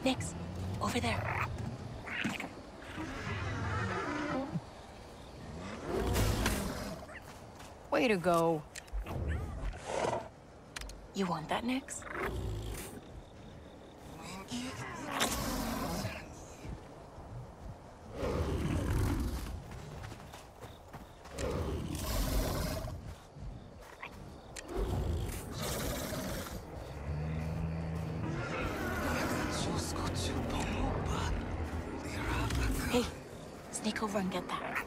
Nix, over there. Way to go. You want that, Nix? Hey, sneak over and get that.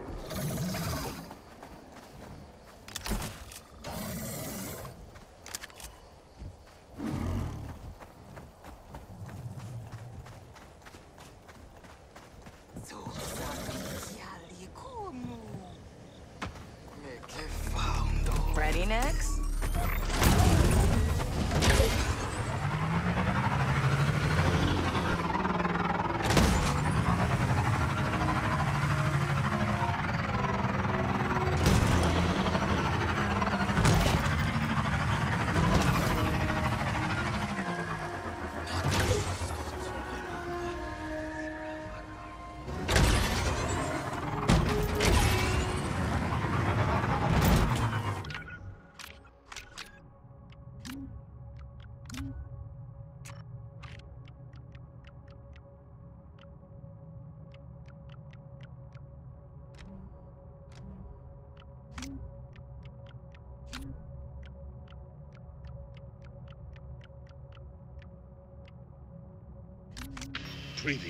Ready, Nix? Treaty.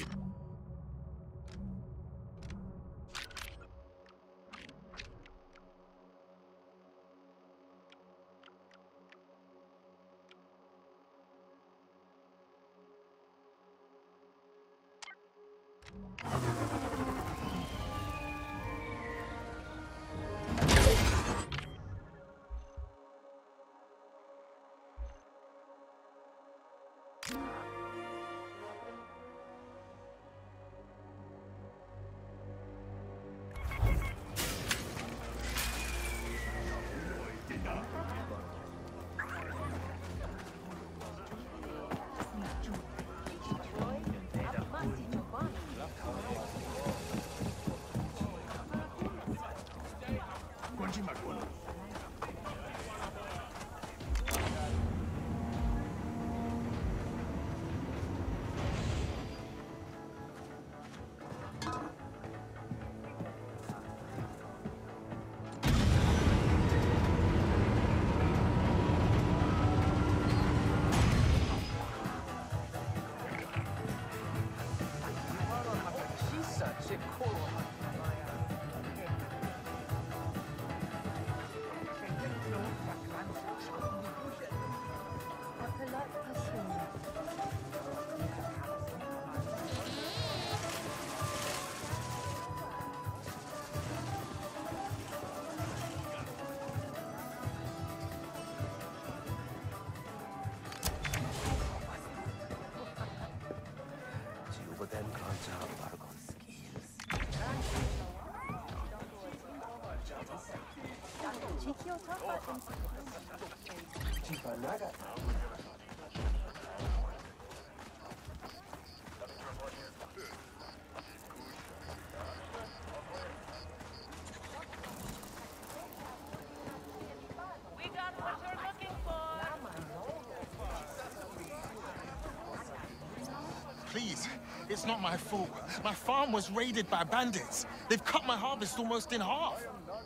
Please, it's not my fault. My farm was raided by bandits. They've cut my harvest almost in half.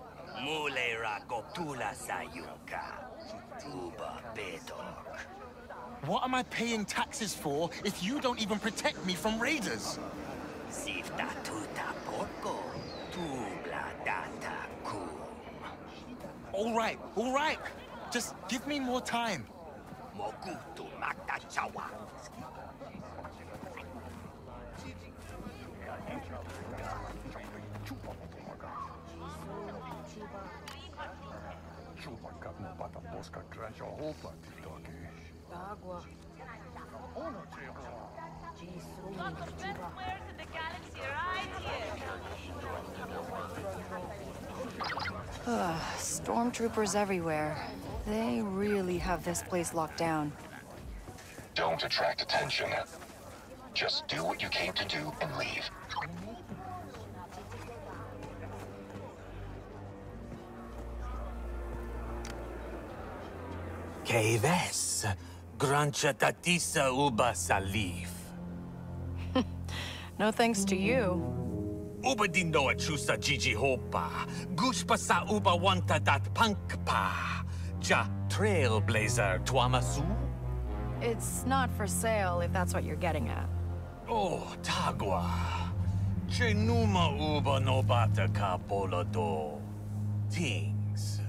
What am I paying taxes for if you don't even protect me from raiders? All right. Just give me more time. Got the best wares in the galaxy right here. Stormtroopers everywhere. They really have this place locked down. Don't attract attention. Just do what you came to do and leave. Keves, Grancha Tatisa Uba Salif. No thanks to you. Uba dindo chusa Gigi Hopa, Gushpa sa Uba Wanta dat Punkpa, Ja Trailblazer Tuamasu? It's not for sale, if that's what you're getting at. Oh, Tagua. Chenuma Uba no bata ka do. Things.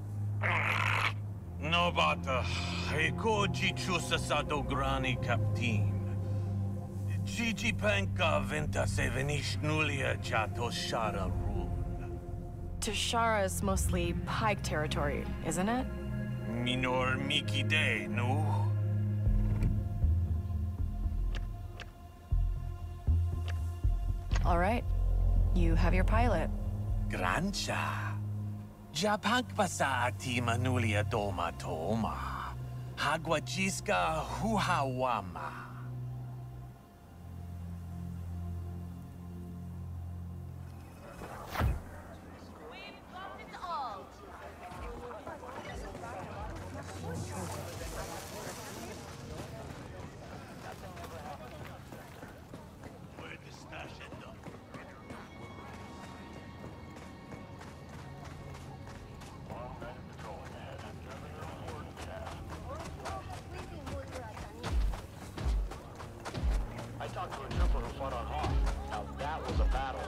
No bata, Ekoji chusa sa dograni captain. Gigi Panka Venta Sevenish Nulia Jato Shara Run. Tashara is mostly Pike territory, isn't it? Minor Miki De, no? All right. You have your pilot. Grancha. Japank pasa ati manulia doma toma. Hagwajiska huhawama. We've got it all. I talked to a trooper who fought on Hawk. Now that was a battle.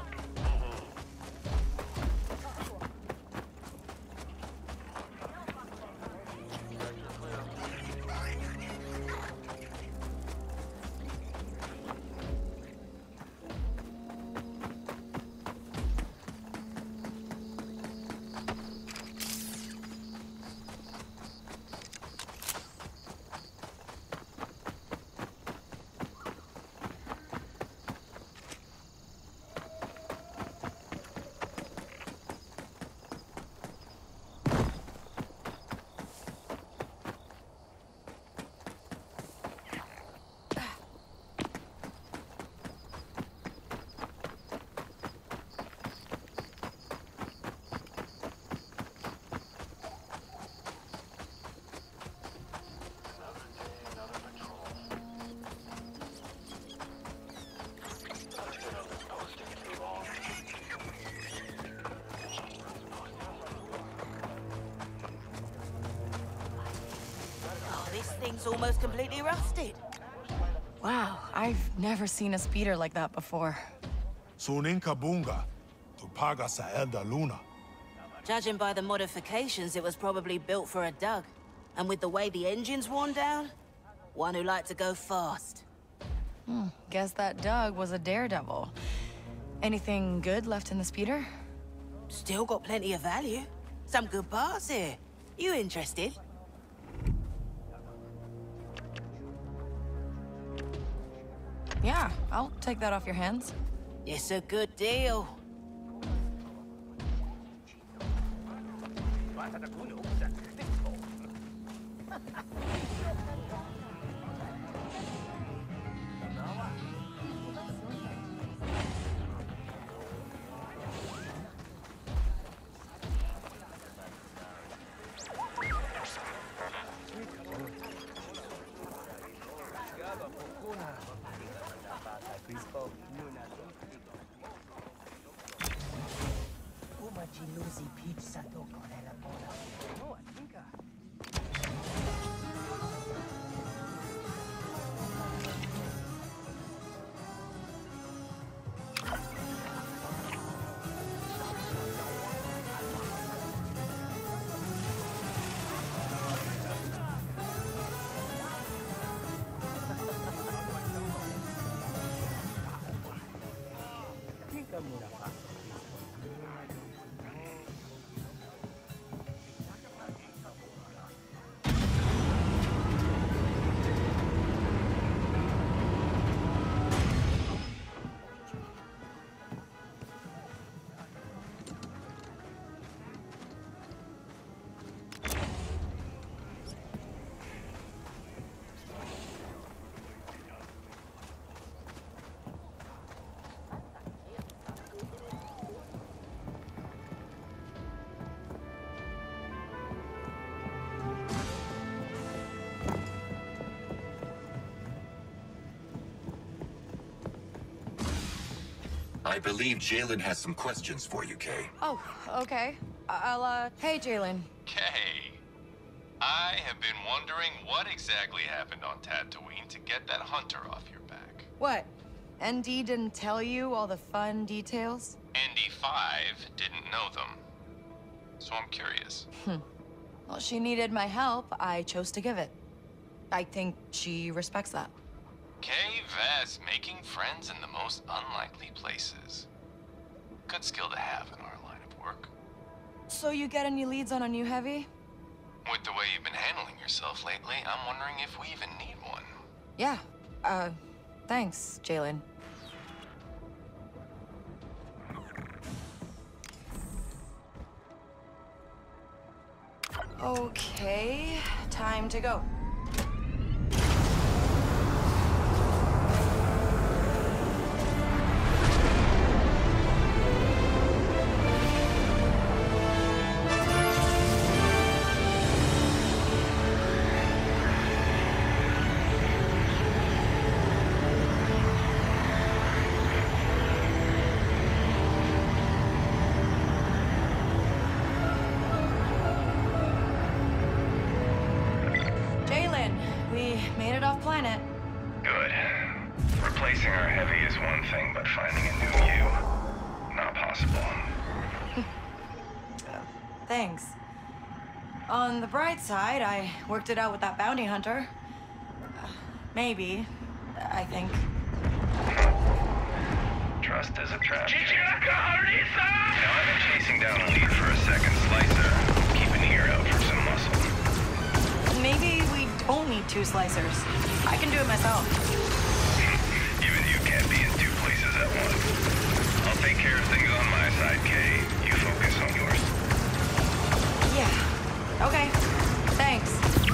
Oh, this thing's almost completely rusted. Wow, I've never seen a speeder like that before. Suninka Bunga, to paga sa Elda Luna. Judging by the modifications, it was probably built for a dug. And with the way the engine's worn down, one who liked to go fast. Guess that Doug was a daredevil. Anything good left in the speeder? Still got plenty of value. Some good parts here. You interested? Yeah, I'll take that off your hands. It's a good deal. I believe Jalen has some questions for you, Kay. Oh, okay. Hey, Jalen. Kay, I have been wondering what exactly happened on Tatooine to get that hunter off your back. What? ND didn't tell you all the fun details? ND5 didn't know them. So I'm curious. Well, she needed my help. I chose to give it. I think she respects that. Kay Vess making friends in the most unlikely places. Good skill to have in our line of work. So you get any leads on a new heavy? With the way you've been handling yourself lately, I'm wondering if we even need one. Yeah. Thanks, Jalen. Okay, time to go. Planet. Good. Replacing our heavy is one thing, but finding a new you, not possible. Thanks. On the bright side, I worked it out with that bounty hunter. Maybe, I think. Trust is a trap. Now, I've been chasing down a lead for a second slicer. Keep an ear out for some muscle. Maybe we don't need two slicers. I can do it myself. Even you can't be in two places at once. I'll take care of things on my side, Kay. You focus on yours. Yeah. Okay. Thanks.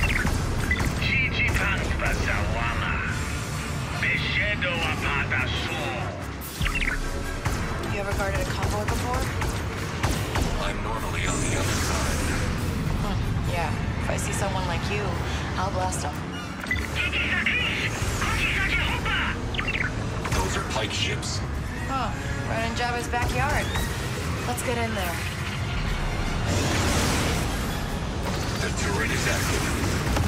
You ever guarded a convoy before? I'm normally on the other side. Yeah. If I see someone like you, I'll blast them. Those are pike ships. Oh, right in Jabba's backyard. Let's get in there. The turret is active.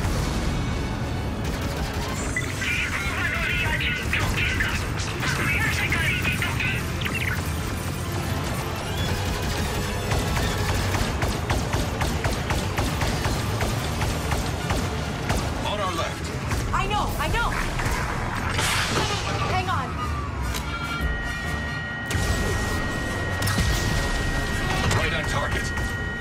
On our left. I know! Hang on. Right on target.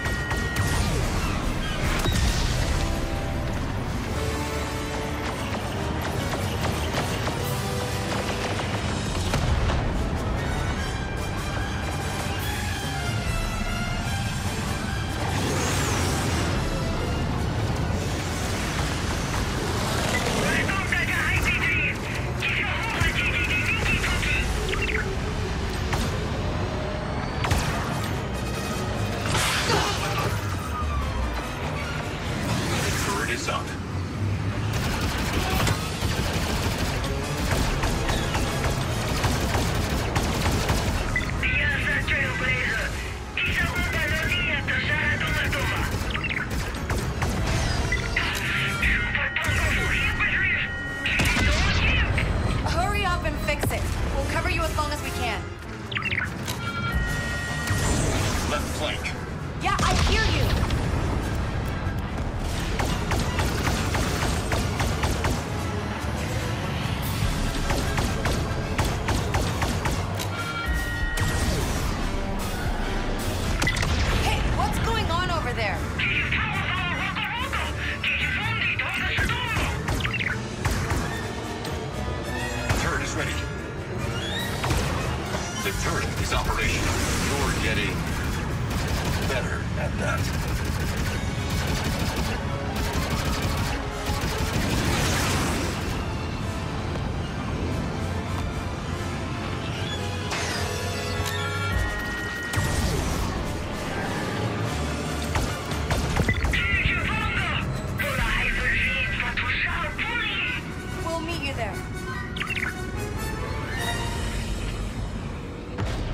Up. Hurry up and fix it. We'll cover you as long as we can. Left flank. Yeah, I hear you. Ready. The turret is operational. You're getting better at that. We'll meet you there.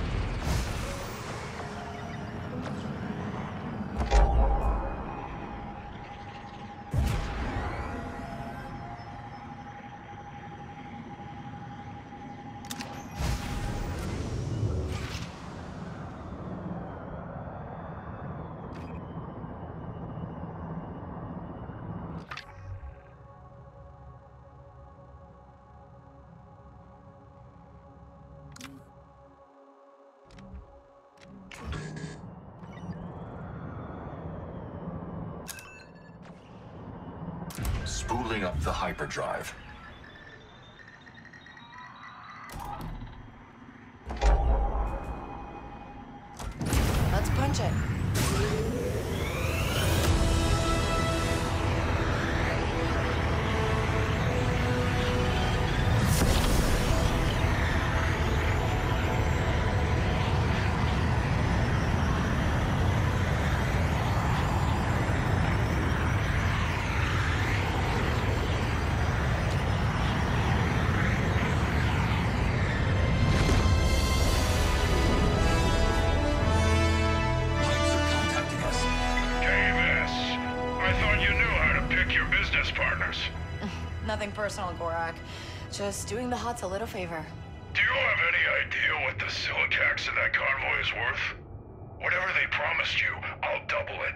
Spooling up the hyperdrive. Let's punch it. Nothing personal, Gorak. Just doing the Hots a little favor. Do you have any idea what the silicax in that convoy is worth? Whatever they promised you, I'll double it.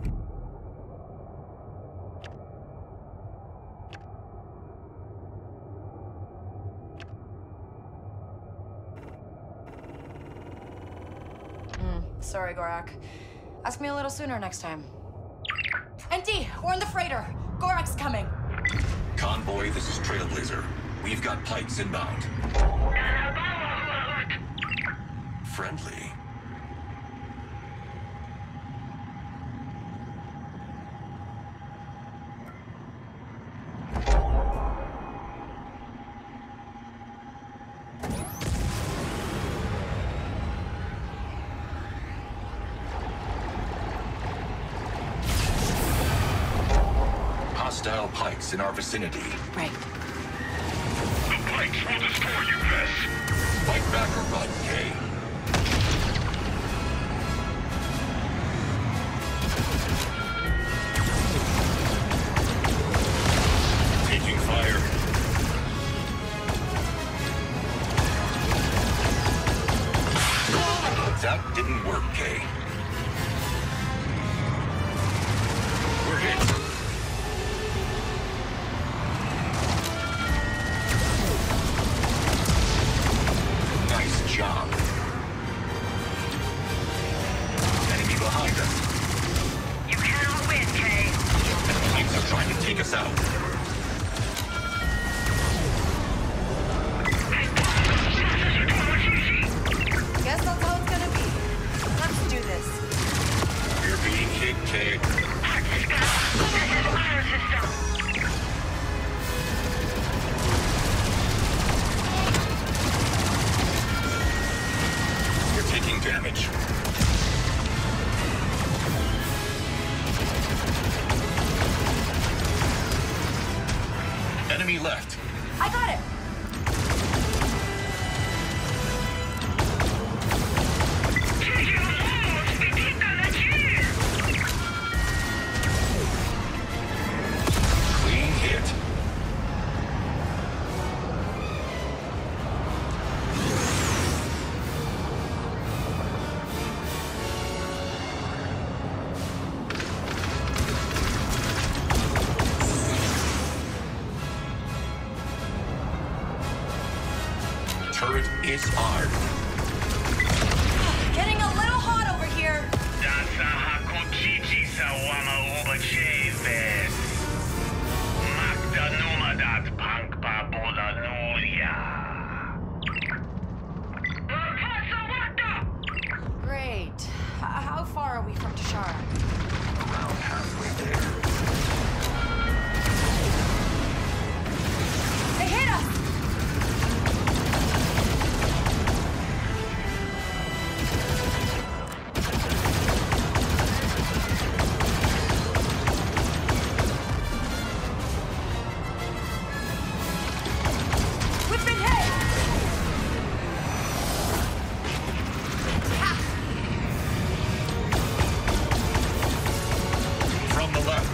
Sorry, Gorak. Ask me a little sooner next time. NT, we're in the freighter. Gorak's coming. Convoy, this is Trailblazer. We've got pikes inbound. Friendly. Hostile pikes in our vicinity. Right. The pikes will destroy you, Vess. Fight back or run, Kay. Taking fire. That didn't work, Kay. We're hit. Job. Enemy behind us. You cannot win, Kay. Enemies are trying to take us out. Guess that's how it's gonna be. Let's do this. We're being hit, Kay. Taking damage. Enemy left. I got it. Clean hit. Turret is armed. Getting a little hot over here. Great. How far are we from Tashara? Around halfway there. They hit us! We've been hit! From the left.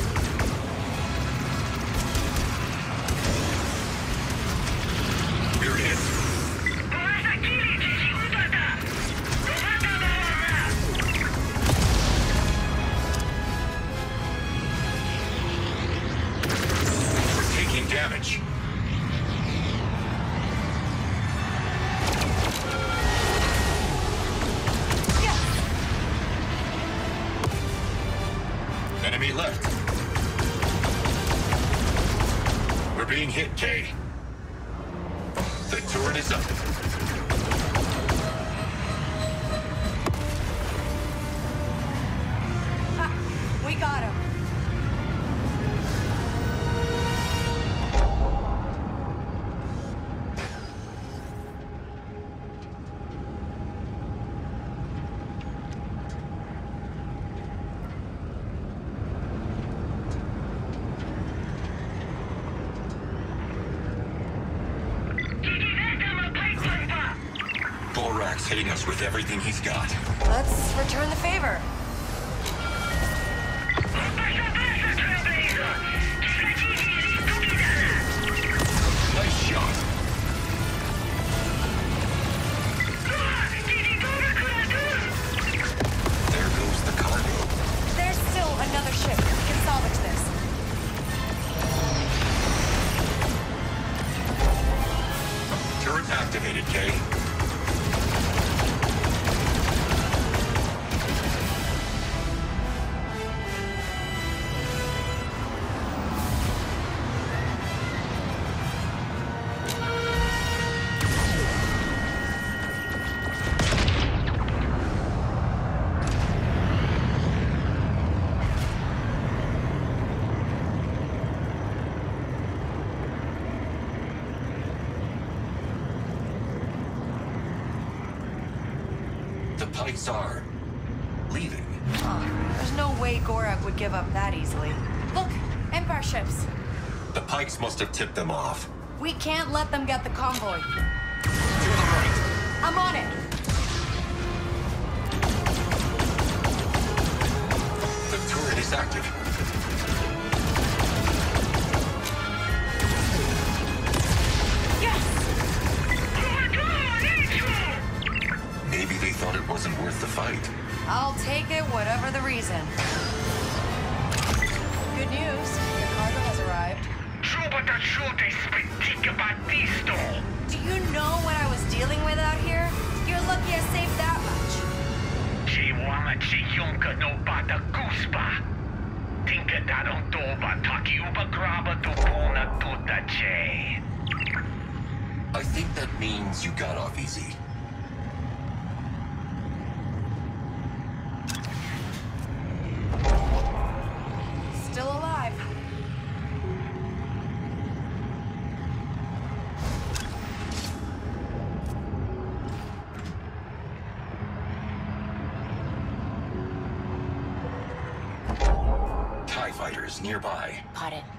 We're hit. We're taking damage. Enemy left. Taking hit, Kay. The turret is up. We got him. Borak's hitting us with everything he's got. Let's return the favor. Nice shot. There goes the cargo. There's still another ship. We can salvage this. Turret activated, Kay. The Pikes are leaving. Oh, there's no way Gorak would give up that easily. Look, Empire ships. The Pikes must have tipped them off. We can't let them get the convoy. To the right. I'm on it. The turret is active. Yes! Maybe they thought it wasn't worth the fight. I'll take it, whatever the reason. Good news. Your cargo has arrived. Do you know what I was dealing with out here? You're lucky I saved that much. I think that means you got off easy. Still alive. TIE fighters nearby. Got it.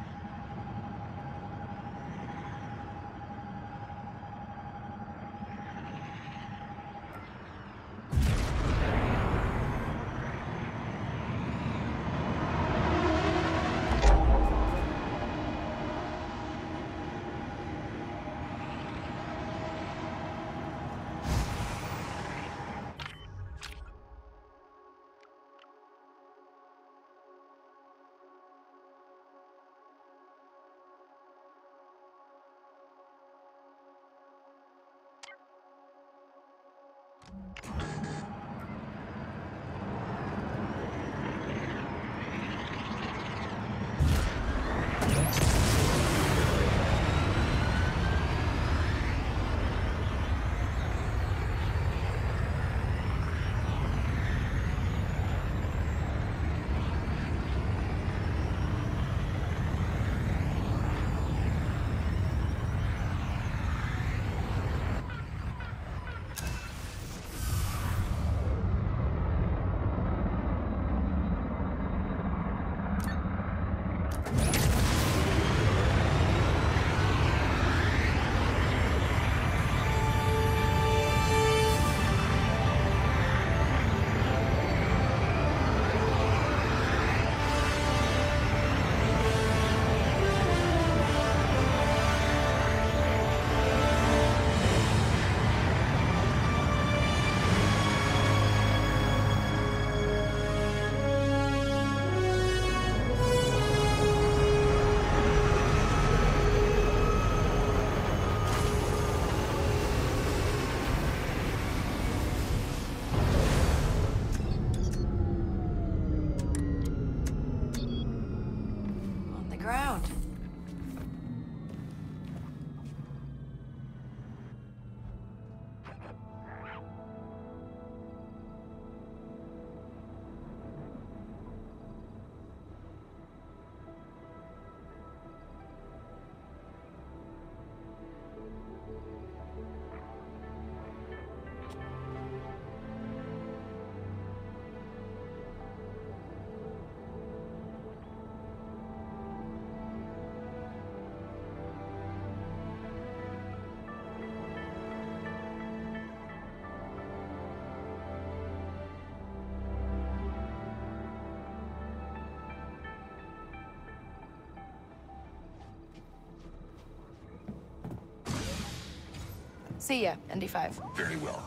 See ya, ND5. Very well.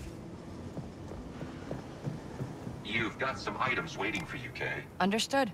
You've got some items waiting for you, Kay. Understood.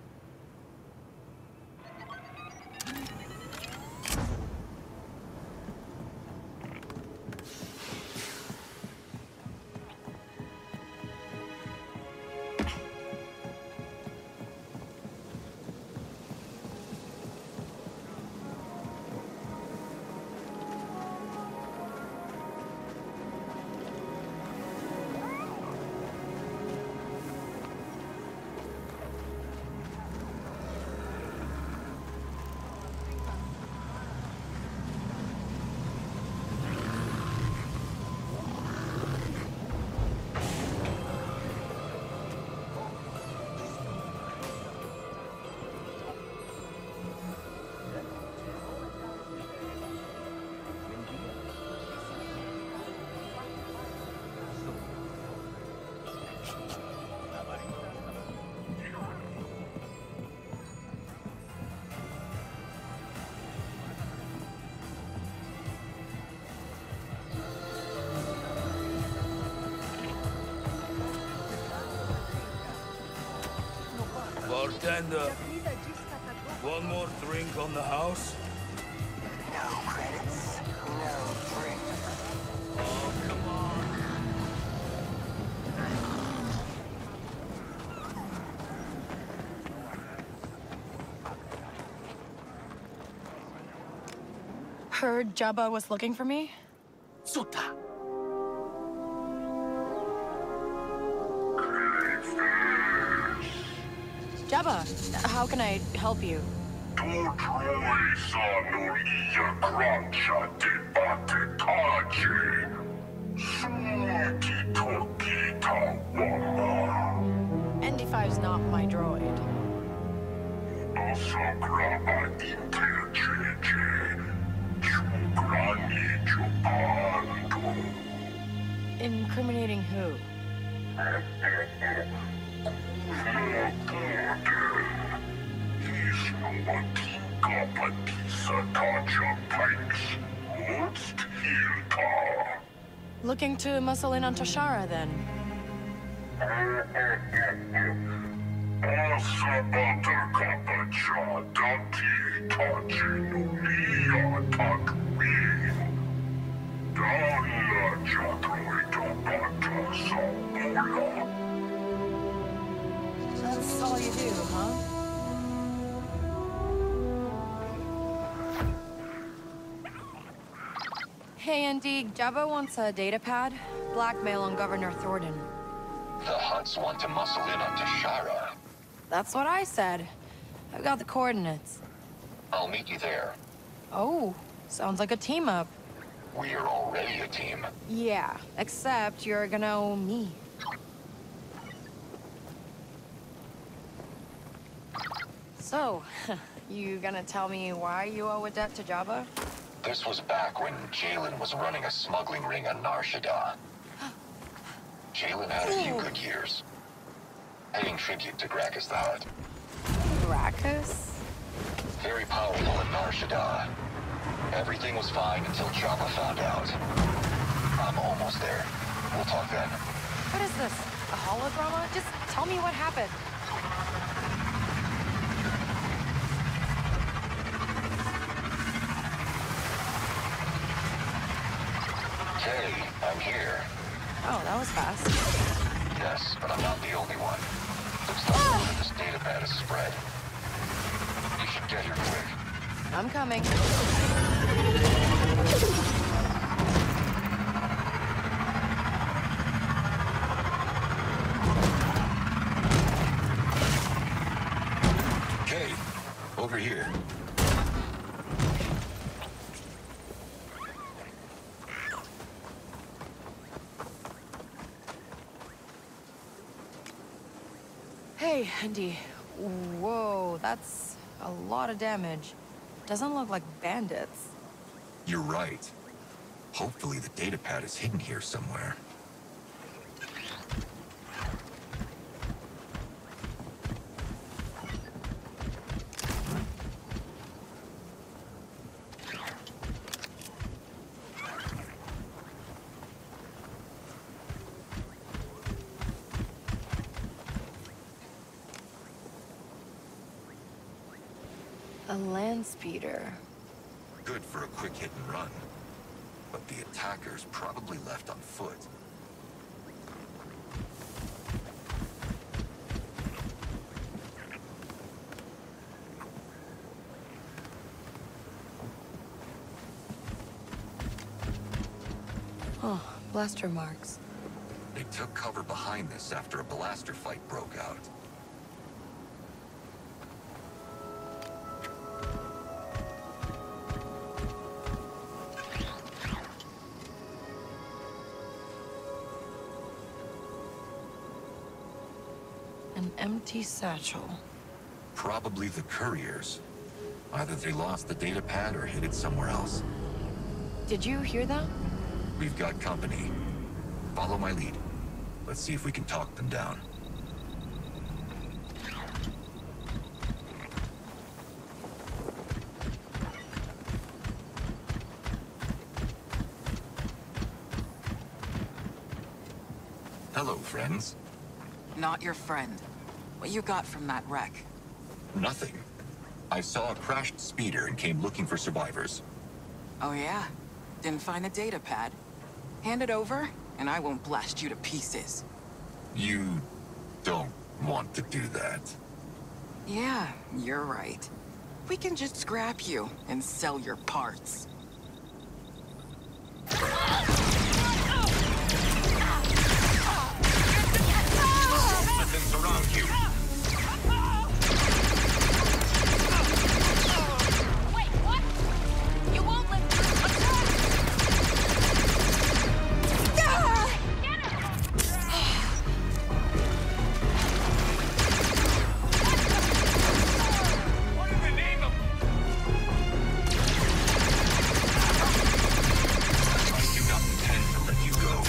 Bartender, one more drink on the house? No credits, no drink. Oh, come on. Heard Jabba was looking for me? Suta! Jabba, how can I help you? ND5's not my droid. Incriminating who? Looking to muscle in on Tashara, then? That's all you do, huh? Hey, Andy, Jabba wants a data pad. Blackmail on Governor Thornton. The Hutts want to muscle in on Tashara. That's what I said. I've got the coordinates. I'll meet you there. Oh, sounds like a team up. We're already a team. Yeah, except you're gonna owe me. So, you gonna tell me why you owe a debt to Jabba? This was back when Jalen was running a smuggling ring on Nar Shaddaa. Jalen had a few good years, paying tribute to Gracchus the Hutt. Gracchus? Very powerful in Nar Shaddaa. Everything was fine until Jabba found out. I'm almost there. We'll talk then. What is this? A holodrama? Just tell me what happened. Kay, I'm here. Oh, that was fast. Yes, but I'm not the only one. Looks like word of this data pad is spread. You should get here quick. I'm coming. Kay, over here. Hey, Andy. Whoa, that's a lot of damage. Doesn't look like bandits. You're right. Hopefully the data pad is hidden here somewhere. land speeder. Good for a quick hit and run. But the attackers probably left on foot. Oh, blaster marks. They took cover behind this after a blaster fight broke out. An empty satchel. Probably the couriers. Either they lost the data pad or hid it somewhere else. Did you hear that? We've got company. Follow my lead. Let's see if we can talk them down. Hello, friends. Not your friend. What you got from that wreck? Nothing. I saw a crashed speeder and came looking for survivors. Oh yeah? Didn't find a data pad? Hand it over, and I won't blast you to pieces. You don't want to do that. Yeah, you're right. We can just scrap you and sell your parts. Let them surround you. Wait, what? You won't let me. Get her! What in the name of... I do not intend to let you go.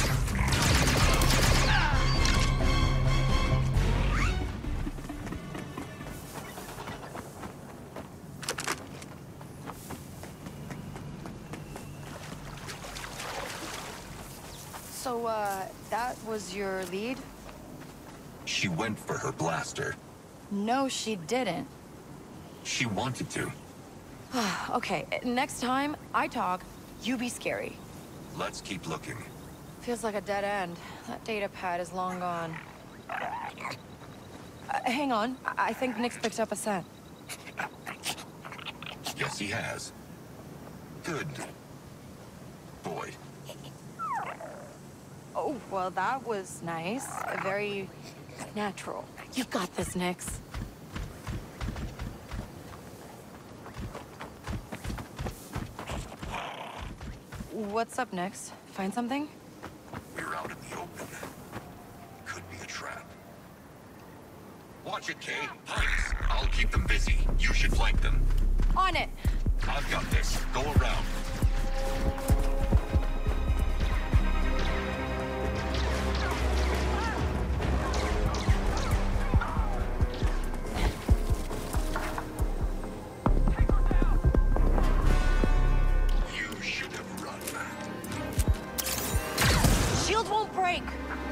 So, that was your lead? She went for her blaster. No, she didn't. She wanted to. Okay, next time I talk, you be scary. Let's keep looking. Feels like a dead end. That data pad is long gone. Hang on. I think Nick's picked up a scent. Yes, he has. Good boy. Oh, well, that was nice. Very natural. You got this, Nix. What's up next? Find something? We're out in the open. Could be a trap. Watch it, Kay. Pikes. I'll keep them busy. You should flank them. On it! I've got this. Go around. You should have run. Shield won't break!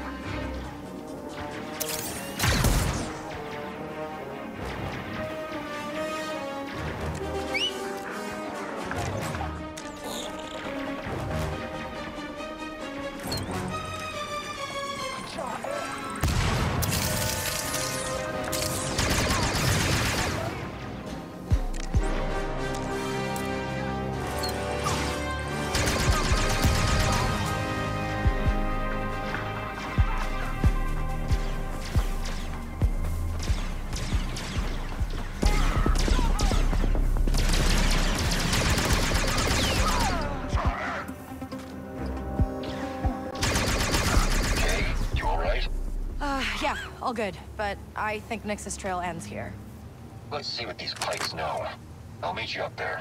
Yeah, all good. But I think Nix's trail ends here. Let's see what these pikes know. I'll meet you up there.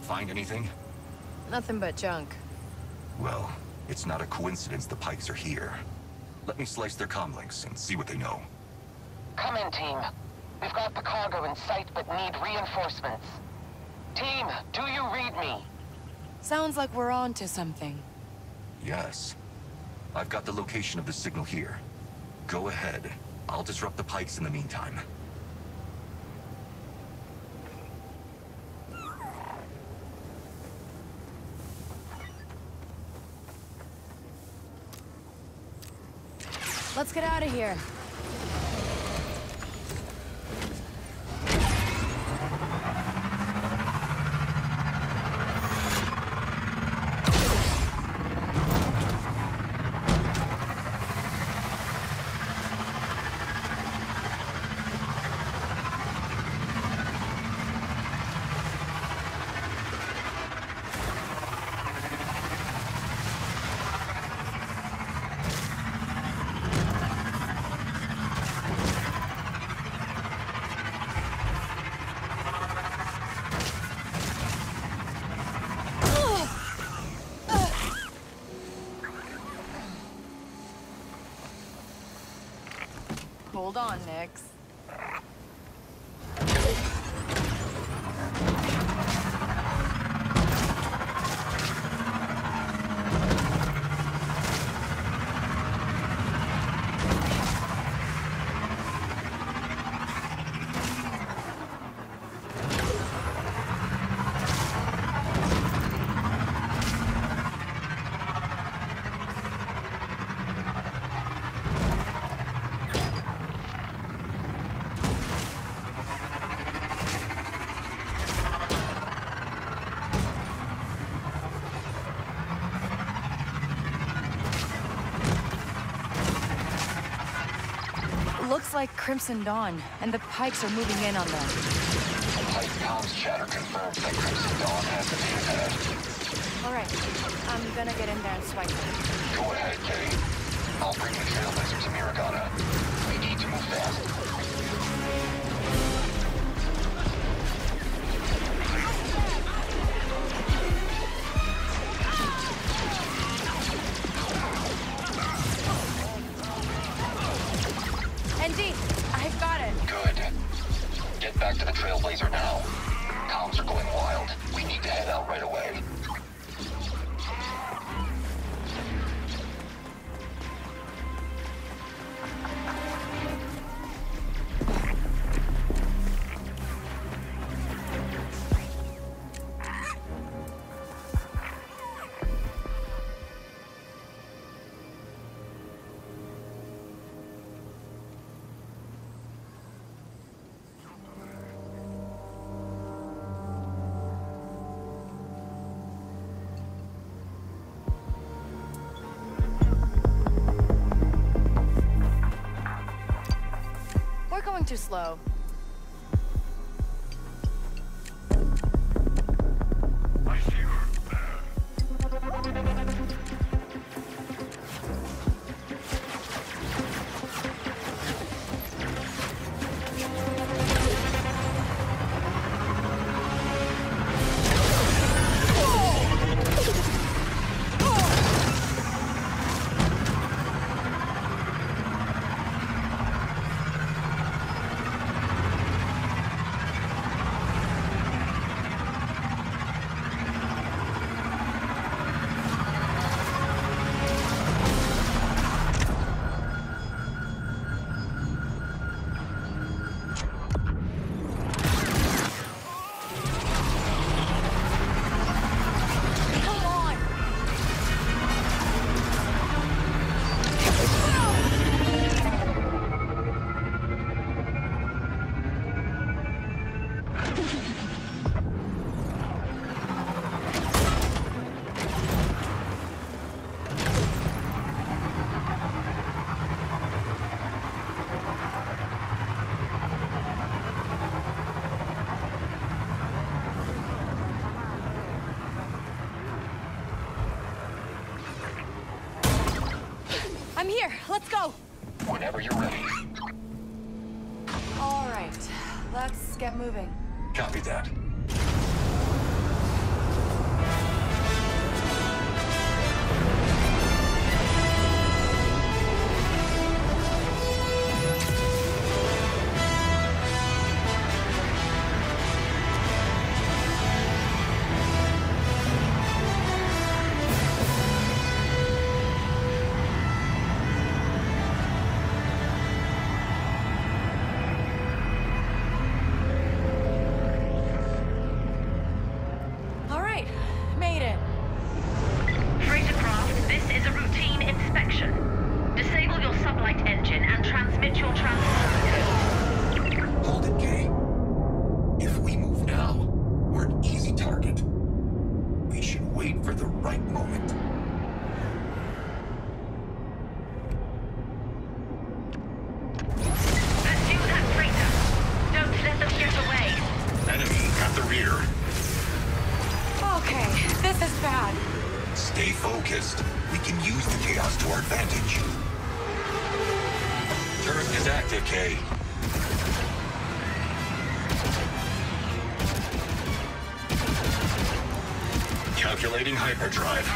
Find anything? Nothing but junk. Well, it's not a coincidence the Pikes are here. Let me slice their comm links and see what they know. Come in, team. We've got the cargo in sight, but need reinforcements. Team, do you read me? Sounds like we're on to something. Yes. I've got the location of the signal here. Go ahead. I'll disrupt the Pikes in the meantime. Let's get out of here. Hold on, Nix. Looks like Crimson Dawn, and the Pikes are moving in on them. Pike comms chatter confirms that Crimson Dawn has the data pad. All right, I'm gonna get in there and swipe it. Go ahead, Kay. I'll bring the Trailblazer to Miragana. We need to move fast. ND, I've got it. Good. Get back to the Trailblazer now. Comms are going wild. We need to head out right away. Going too slow. I see you. I'm here. Let's go. Whenever you're ready. All right. Let's get moving. Copy that. Okay, this is bad. Stay focused. We can use the chaos to our advantage. Turret is active, Kay. Calculating hyperdrive.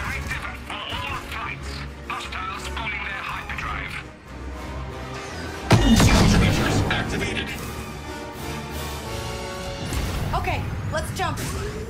Sequence features activated. Okay, let's jump.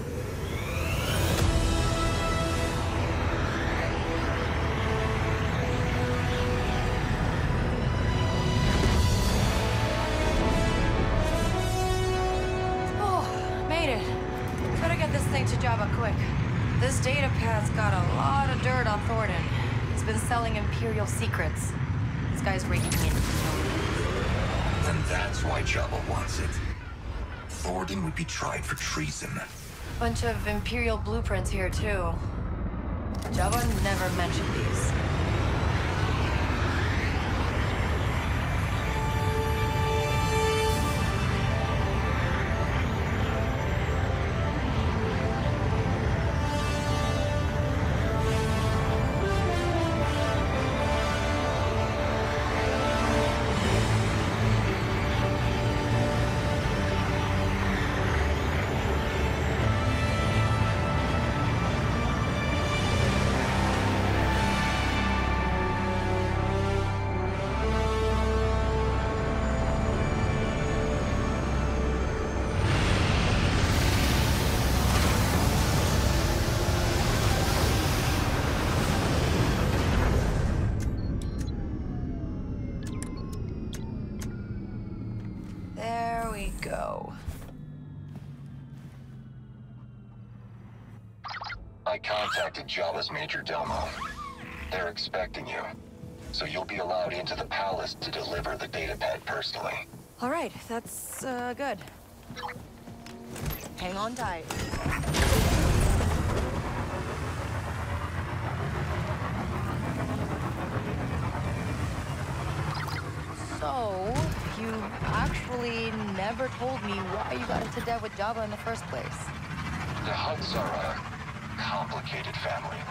Oh, made it. Better get this thing to Jabba quick. This data pad's got a lot of dirt on Thornton. He's been selling Imperial secrets. This guy's raking in. And that's why Jabba wants it. Thornton would be tried for treason. Bunch of Imperial blueprints here, too. Jabba never mentioned these. There we go. I contacted Jabba's Major Domo. They're expecting you, so you'll be allowed into the palace to deliver the datapad personally. All right, that's good. Hang on tight. So, you actually never told me why you got into debt with Jabba in the first place. The Hutts are a complicated family.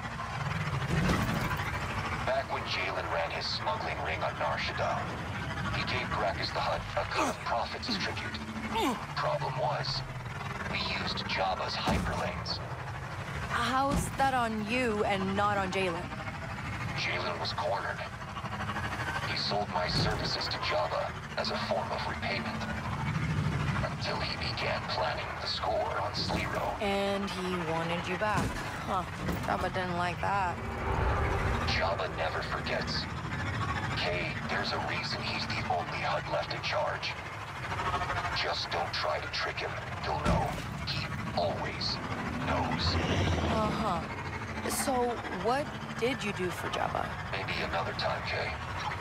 Back when Jalen ran his smuggling ring on Nar Shaddaa, he gave Gracchus the Hutt a cut of profits as tribute. Problem was, we used Jabba's hyperlanes. How's that on you and not on Jalen? Jalen was cornered. He sold my services to Jabba as a form of repayment. Until he began planning the score on Sleero. And he wanted you back. Huh. Jabba didn't like that. Jabba never forgets. Kay, there's a reason he's the only Hutt left in charge. Just don't try to trick him. He'll know. He always knows. Uh-huh. So, what did you do for Jabba? Maybe another time, Kay.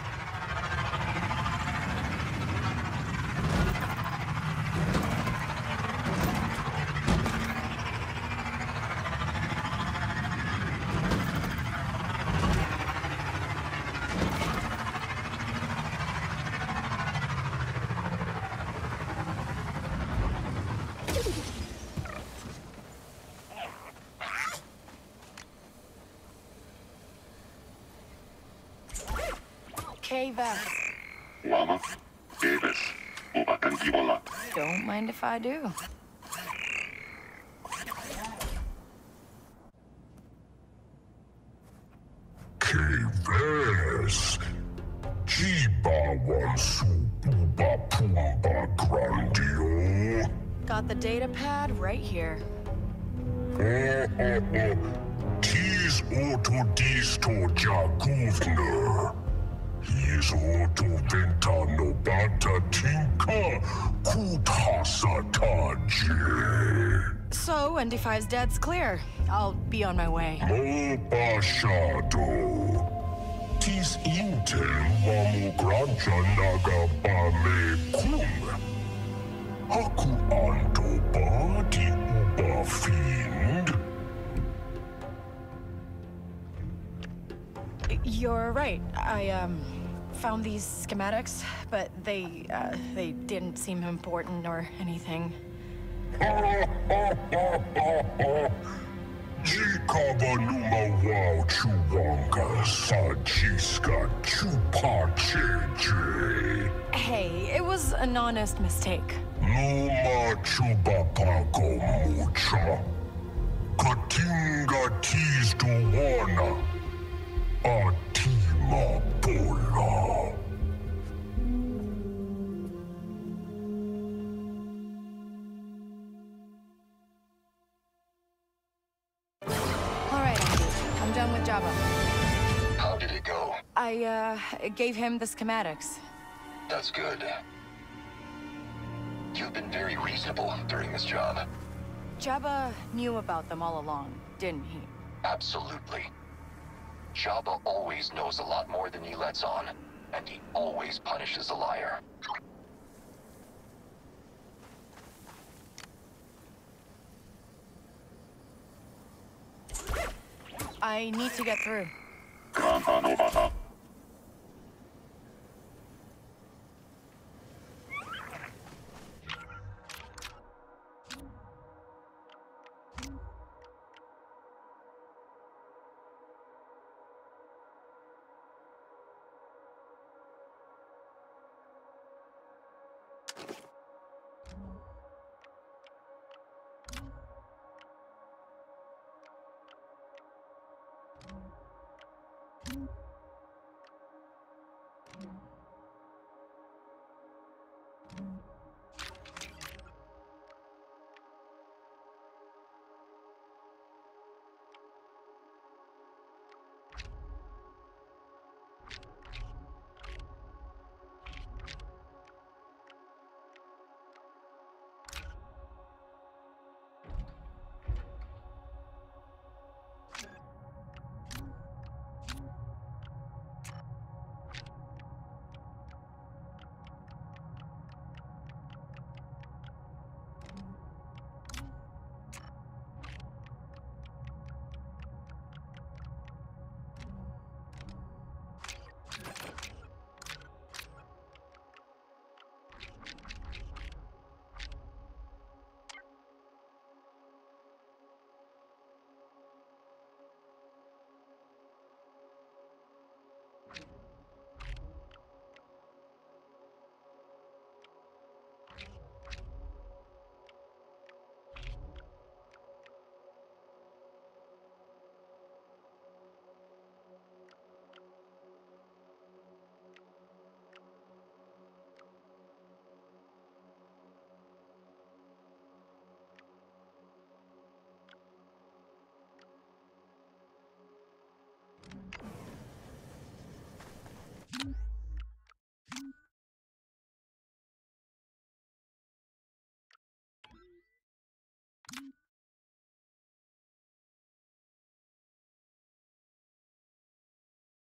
K-Vex. Lama, Davis, Ubakan Gibola. Don't mind if I do. K-Vex. Jibawan Sububa Pumba Grandio. Got the data pad right here. Tis Autodisto Jaguvner. He's Auto Venta Nobata Tinka Kutasa Taji. So, ND5's dead's clear. I'll be on my way. Mobashado. Tis Intel Mamu Granja Naga Bame Kum. Haku Anto Badi Uba Fiend. You're right. I, found these schematics, but they didn't seem important or anything. Jikaba numa wow chuwanga sajiska chupacheje. Hey, it was an honest mistake. Numa chubapago mucha. Katinga tees duwana. Atima bola. I'm done with Jabba. How did it go? I gave him the schematics. That's good. You've been very reasonable during this job. Jabba knew about them all along, didn't he? Absolutely. Jabba always knows a lot more than he lets on, and he always punishes a liar. I need to get through. Thank you.